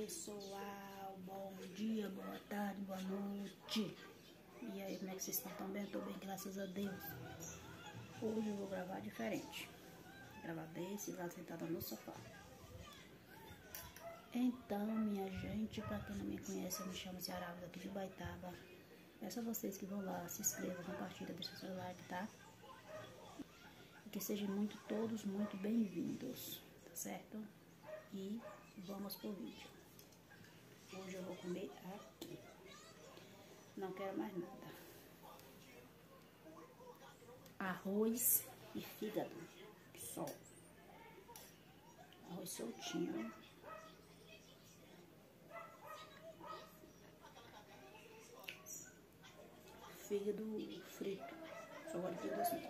pessoal, bom dia, boa tarde, boa noite. E aí, como é que vocês estão? Tão bem? Eu tô bem, graças a Deus. Hoje eu vou gravar diferente. Vou gravar desse lado, sentada no sofá. Então, minha gente, pra quem não me conhece, eu me chamo Ceará, daqui de Baitaba. Peço a vocês que vão lá, se inscrevam, compartilhem, deixem seu like, tá? E que sejam todos muito bem-vindos, tá certo? E vamos pro vídeo. Hoje eu vou comer aqui. Não quero mais nada. Arroz e fígado. Só. Arroz soltinho. Fígado frito. Só gosto de fígado assim.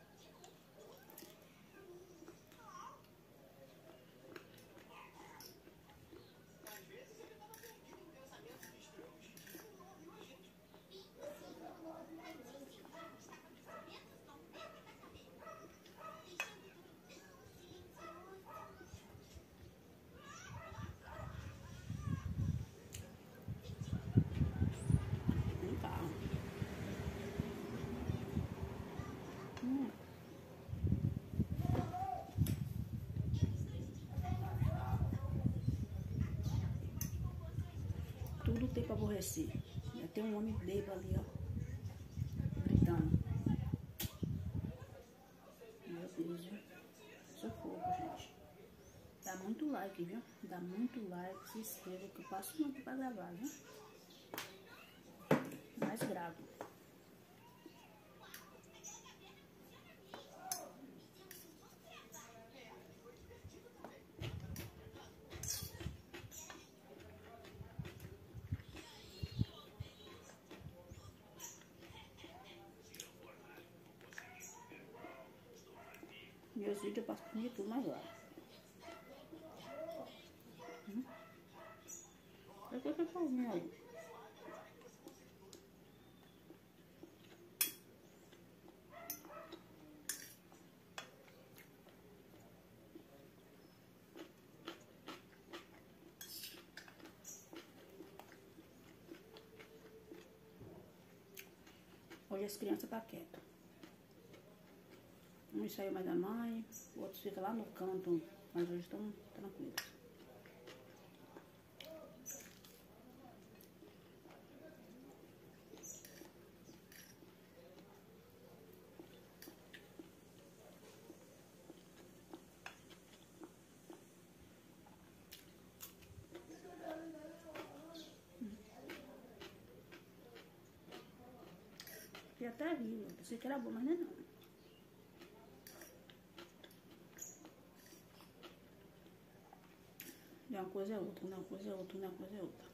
Tudo tem pra aborrecer. Já tem um homem bêbado ali, ó, gritando. Meu Deus, viu? Socorro, gente. Dá muito like, viu? Dá muito like, se inscreva, que eu passo muito pra gravar, viu? Mais gravo. Meus vídeos eu passo por YouTube agora. Eu tô com foguinho aí. Hoje as crianças tá quietas. Um saiu mais da mãe, o outro fica lá no canto, mas hoje estão tranquilos. E até rio, eu pensei que era bom, mas não é não. E uma coisa é outra, uma coisa é outra, uma coisa é outra.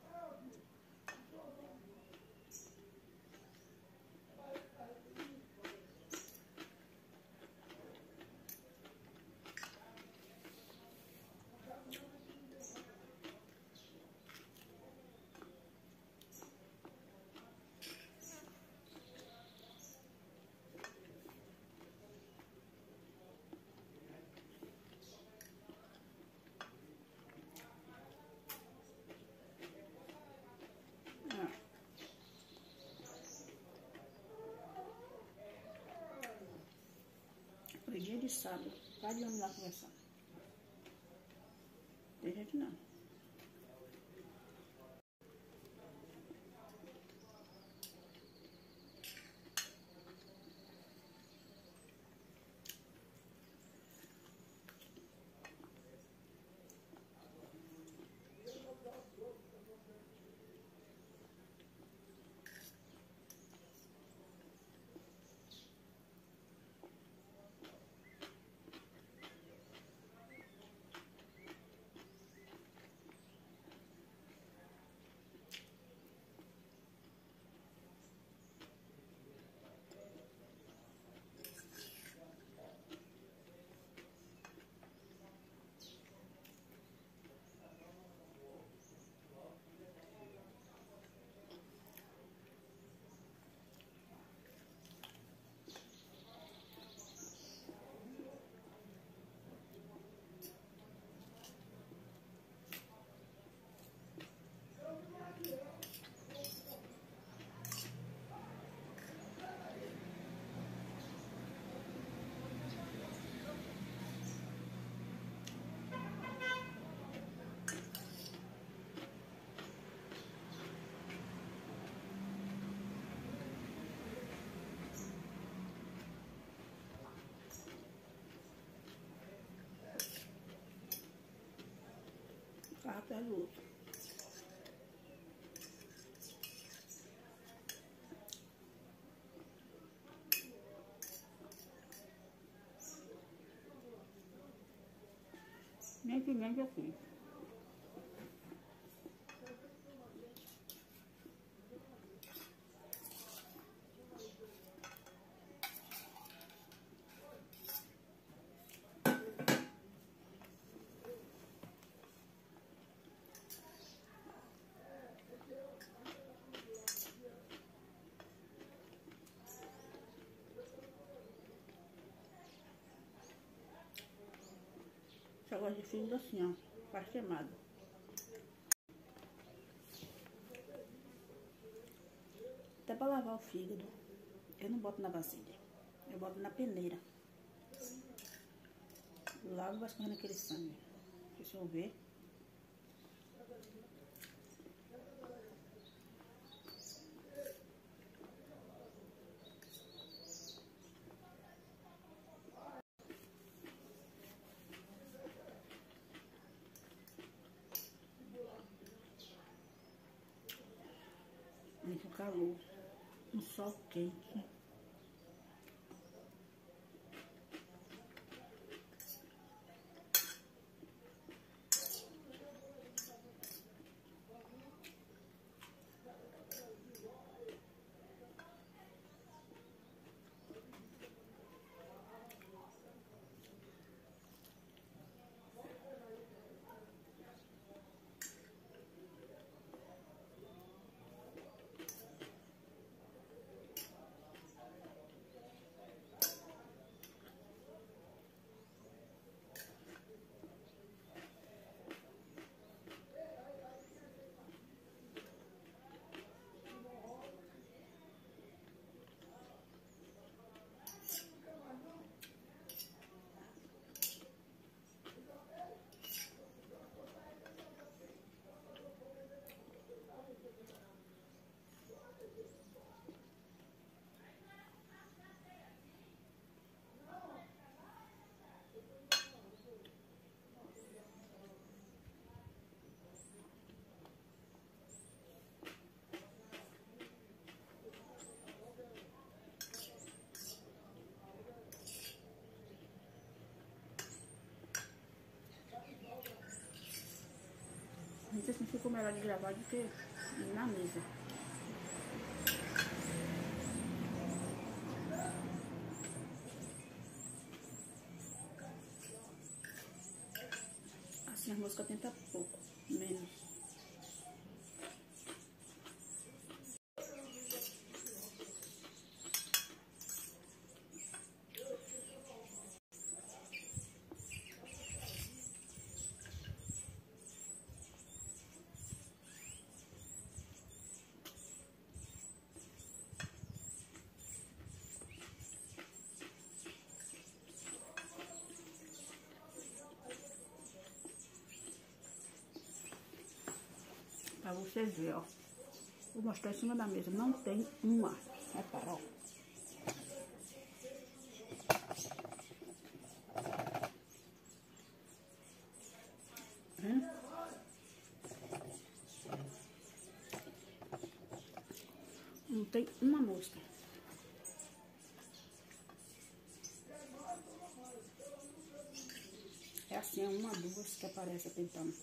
Foi dia de sábado, cada de homem lá conversar. Tem gente não. atrás do outro. Nem pimenta eu fiz. Eu gosto de fígado assim, ó, faz queimado. Até pra lavar o fígado, eu não boto na vasilha, eu boto na peneira. Lavo, vai escorrendo aquele sangue. Deixa eu ver. Muito calor, um sol quente. Não sei se ficou melhor de gravar do que na mesa. Assim a mosca tenta pouco, menos. Pra você ver, ó. Vou mostrar em cima da mesa. Não tem uma. Repara, ó. Não tem uma mosca. É assim, é uma, duas que aparece tentando.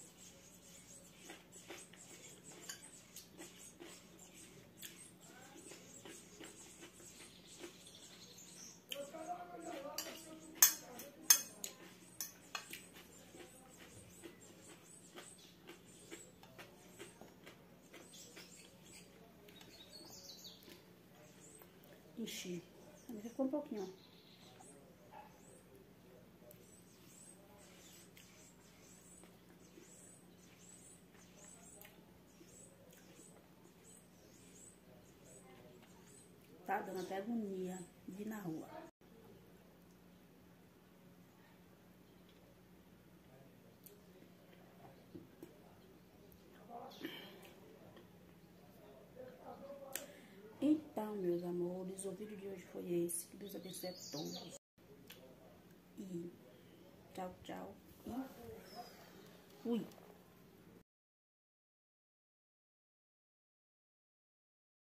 Enchi. Ainda ficou um pouquinho, ó. Tá dando até agonia de ir na rua. Então, meus amores, o vídeo de hoje foi esse. Que Deus abençoe a todos. E tchau, tchau. E fui.